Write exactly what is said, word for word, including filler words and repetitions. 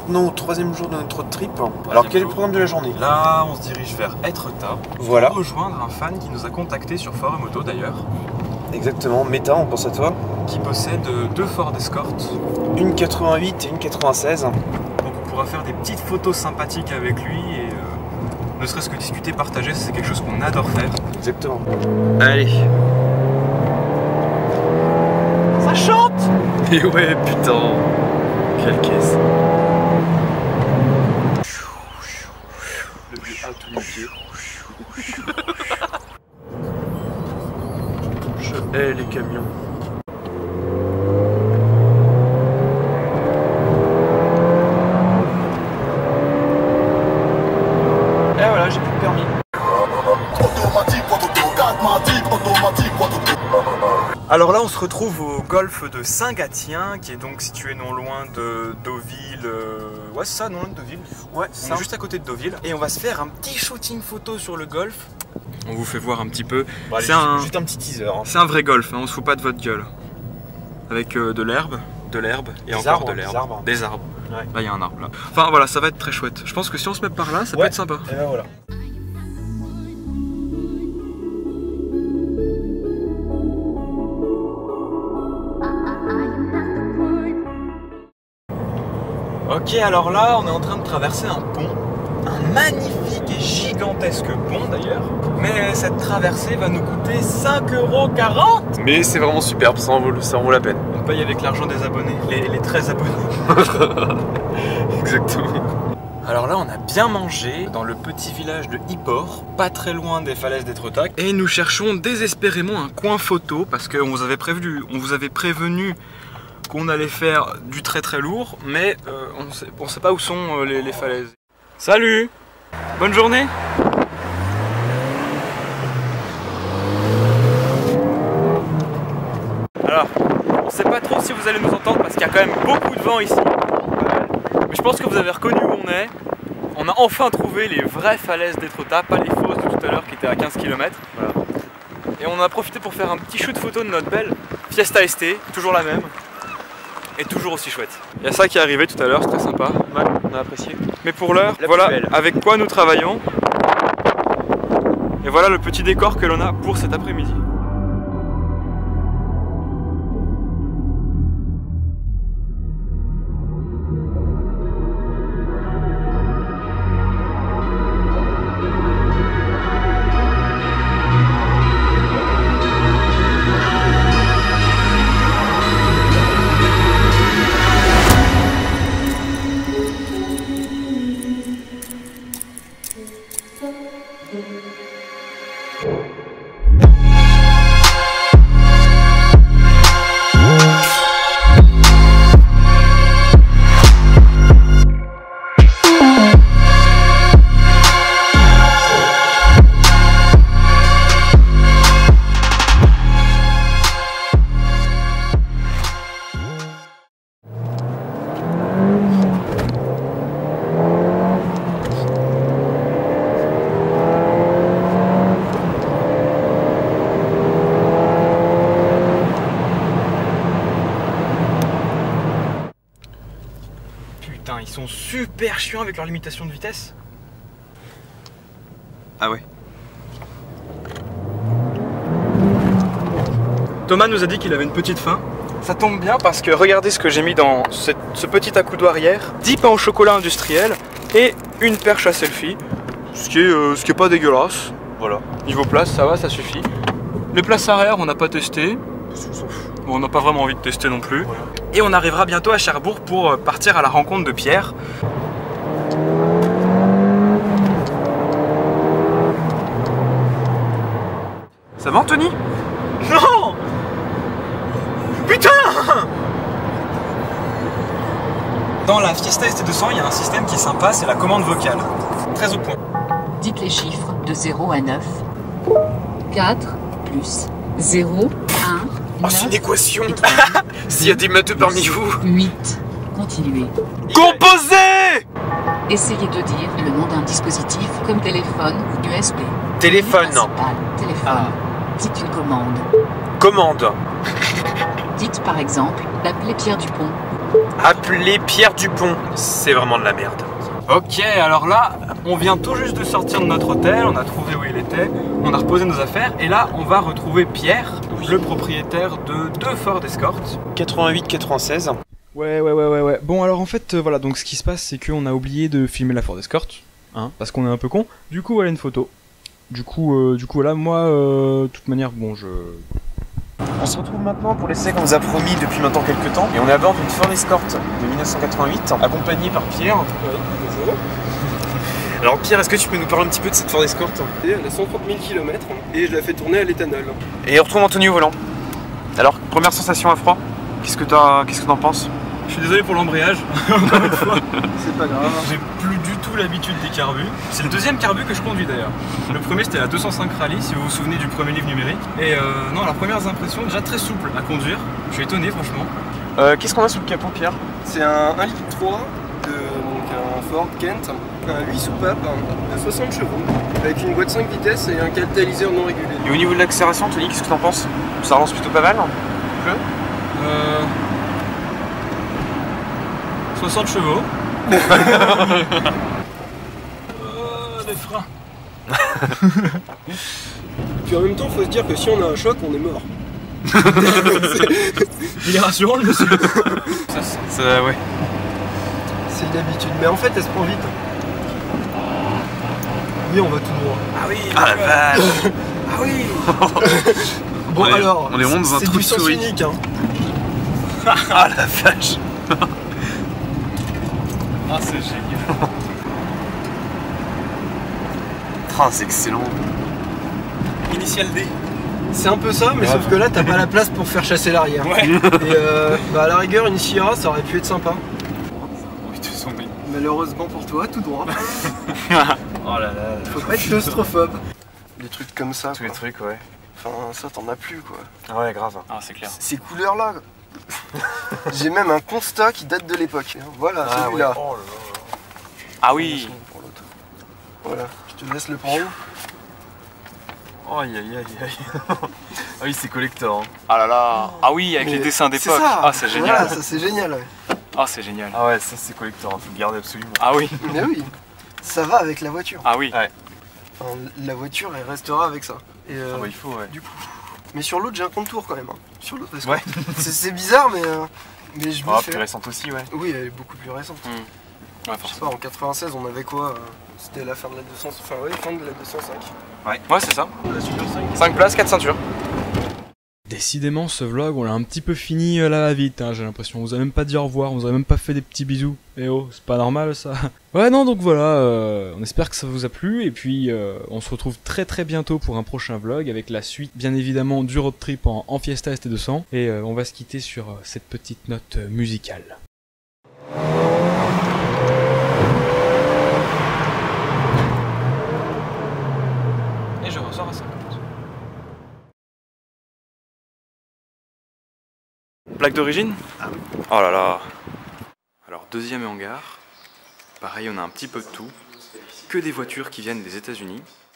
maintenant au troisième jour de notre road trip. Alors quel est le programme de la journée? Là, on se dirige vers Etretat. Voilà. Pour rejoindre un fan qui nous a contacté sur Fort et Moto d'ailleurs. Exactement, Meta, on pense à toi. Qui possède deux Ford Escort. Une quatre-vingt-huit et une quatre-vingt-seize. Donc on pourra faire des petites photos sympathiques avec lui et euh, ne serait-ce que discuter, partager, c'est quelque chose qu'on adore faire. Exactement. Allez. Ça chante. Et ouais, putain. Quelle caisse. Le vieux A tout nu-pied. Je hais les camions. Et voilà, j'ai plus de permis. Alors là, on se retrouve au golfe de Saint-Gatien, qui est donc situé non loin de Deauville. Euh... Ouais, c'est ça, non loin de Deauville. Ouais, c'est juste à côté de Deauville. Et on va se faire un petit shooting photo sur le golfe. On vous fait voir un petit peu. Bon, allez, c'est un... juste un petit teaser. Hein. C'est un vrai golfe, hein, on se fout pas de votre gueule. Avec euh, de l'herbe, de l'herbe et des encore arbres, de l'herbe. Des arbres. Des arbres. Ouais. Là, il y a un arbre là. Enfin voilà, ça va être très chouette. Je pense que si on se met par là, ça ouais. peut être sympa. Et ben voilà. Ok, alors là, on est en train de traverser un pont. Un magnifique et gigantesque pont d'ailleurs. Mais cette traversée va nous coûter cinq euros quarante. Mais c'est vraiment superbe, ça en vaut, ça en vaut la peine. On paye avec l'argent des abonnés, les, les treize abonnés. Exactement. Alors là, on a bien mangé dans le petit village de Yport, pas très loin des falaises d'Etretat. Et nous cherchons désespérément un coin photo parce qu'on vous avait prévenu, on vous avait prévenu qu'on allait faire du très très lourd, mais euh, on sait, on sait pas où sont euh, les, les falaises. Salut! Bonne journée! Alors, on sait pas trop si vous allez nous entendre parce qu'il y a quand même beaucoup de vent ici. Mais je pense que vous avez reconnu où on est. On a enfin trouvé les vraies falaises d'Etretat, pas les fausses de tout à l'heure qui étaient à quinze kilomètres. Voilà. Et on en a profité pour faire un petit shoot photo de notre belle Fiesta S T, toujours la même. Et toujours aussi chouette. Il y a ça qui est arrivé tout à l'heure, c'est très sympa. Ouais, on a apprécié. Mais pour l'heure, voilà belle. avec quoi nous travaillons. Et voilà le petit décor que l'on a pour cet après-midi. Putain, ils sont super chiants avec leur limitation de vitesse. Ah ouais. Thomas nous a dit qu'il avait une petite faim. Ça tombe bien parce que regardez ce que j'ai mis dans cette, ce petit accoudoir hier. dix pains au chocolat industriel et une perche à selfie. Ce qui est, euh, ce qui est pas dégueulasse. Voilà. Niveau place, ça va, ça suffit. Les places arrière, on n'a pas testé. Bon, on n'a pas vraiment envie de tester non plus. Voilà. Et on arrivera bientôt à Cherbourg pour partir à la rencontre de Pierre. Ça va, Anthony? Non! Putain! Dans la Fiesta S T deux cents, il y a un système qui est sympa, c'est la commande vocale. Très au point. Dites les chiffres de zéro à neuf. quatre plus zéro, un. Oh, c'est une équation. S'il y a des matheux parmi vous. huit. Continuez. Composé! Essayez de dire le nom d'un dispositif comme téléphone ou U S B. Téléphone, non. Téléphone. Ah. Dites une commande. Commande. Dites par exemple, l'appeler Pierre Dupont ou Appelé Pierre Dupont. C'est vraiment de la merde. Ok, alors là, on vient tout juste de sortir de notre hôtel, on a trouvé où il était, on a reposé nos affaires, et là, on va retrouver Pierre, le propriétaire de deux Ford Escort. quatre-vingt-huit quatre-vingt-seize. Ouais, ouais, ouais, ouais, ouais. Bon, alors en fait, euh, voilà, donc ce qui se passe, c'est qu'on a oublié de filmer la Ford Escort, hein, parce qu'on est un peu con. Du coup, voilà une photo. Du coup, euh, du coup, là, moi, euh, de toute manière, bon, je... On se retrouve maintenant pour l'essai qu'on nous a promis depuis maintenant quelques temps. Et on est à bord d'une Ford Escort de mille neuf cent quatre-vingt-huit, accompagné par Pierre. Oui, bonjour. Alors Pierre, est-ce que tu peux nous parler un petit peu de cette Ford Escort? Et elle a cent trente mille kilomètres et je la fais tourner à l'éthanol. Et on retrouve Anthony au volant. Alors, première sensation à froid, qu'est-ce que t'as, qu'est-ce que t'en penses? Je suis désolé pour l'embrayage, encore une fois. C'est pas grave. J'ai plus du tout l'habitude des carbus. C'est le deuxième carbu que je conduis d'ailleurs. Le premier c'était la deux cent cinq Rally, si vous vous souvenez du premier livre numérique. Et euh, non, alors premières impressions, déjà très souple à conduire. Je suis étonné franchement. Euh, qu'est-ce qu'on a sous le capot, Pierre? C'est un un litre trois, de, donc un Ford Kent, un huit soupapes de soixante chevaux, avec une boîte cinq vitesses et un catalyseur non régulé. Et au niveau de l'accélération, Anthony, qu'est-ce que t'en penses? Ça relance plutôt pas mal? Euh... soixante chevaux. euh, les freins. Puis en même temps, faut se dire que si on a un choc, on est mort. Il est rassurant le monsieur. Ça, ça, ouais. C'est une habitude, mais en fait, elle se prend vite. Oui, on va tout droit. Ah oui. Ah la vache. Ah oui. Bon On est- alors, on est vraiment dans un c'est trou du de sens souris. unique. Hein. Ah la vache. Ah c'est génial. Ah, c'est excellent. Initial D. C'est un peu ça, mais Ouais. sauf que là, t'as pas la place pour faire chasser l'arrière. Ouais. Et euh, bah à la rigueur, une Sierra, ça aurait pu être sympa. Oui, tu sens bien. Malheureusement pour toi, tout droit. Oh là là. Faut pas être claustrophobe. Des trucs comme ça, Tous les quoi. trucs, ouais. Enfin, ça, t'en as plus, quoi. Ah ouais, grave. Ah c'est clair. Ces couleurs-là, j'ai même un constat qui date de l'époque. Voilà, Ah celui-là. ouais. Oh là là. Ah oui. Pour l'autre. Voilà, je te laisse le prendre. Oh, aïe aïe aïe aïe. Ah oui, c'est collector. Hein. Ah là là. Ah oui, avec les Mais dessins c'est d'époque. ça. Ah, c'est génial. Voilà, ça c'est génial. Ouais. Ah, c'est génial. Ah ouais, ça c'est collector, faut le garder absolument. Ah oui. Mais oui, ça va avec la voiture. Ah oui. Ouais. Enfin, la voiture, elle restera avec ça. Et euh, Ah bah il faut, ouais. du coup. Mais sur l'autre, j'ai un compte tour quand même. Hein. Sur l'autre, parce que Ouais. c'est c'est bizarre, mais euh, mais je me Ah, fais. plus récente aussi, ouais. Oui, elle est beaucoup plus récente. Ouais, Je sais forcément. pas, en quatre-vingt-seize, on avait quoi euh, C'était la fin de la deux cents, enfin oui, fin de la deux cent cinq. Ouais, ouais c'est ça. La Super cinq. cinq places, quatre ceintures. Décidément, ce vlog, on l'a un petit peu fini euh, là à vite, hein, j'ai l'impression. On vous a même pas dit au revoir, on vous a même pas fait des petits bisous. Eh oh, c'est pas normal ça. Ouais, non, donc voilà, euh, on espère que ça vous a plu. Et puis, euh, on se retrouve très très bientôt pour un prochain vlog avec la suite, bien évidemment, du road trip en, en Fiesta S T deux cents. Et euh, on va se quitter sur euh, cette petite note euh, musicale. Et je ressors à cinquante. Plaque d'origine? Ah oui. Oh là là. Alors deuxième hangar. Pareil, on a un petit peu de tout. Que des voitures qui viennent des États-Unis.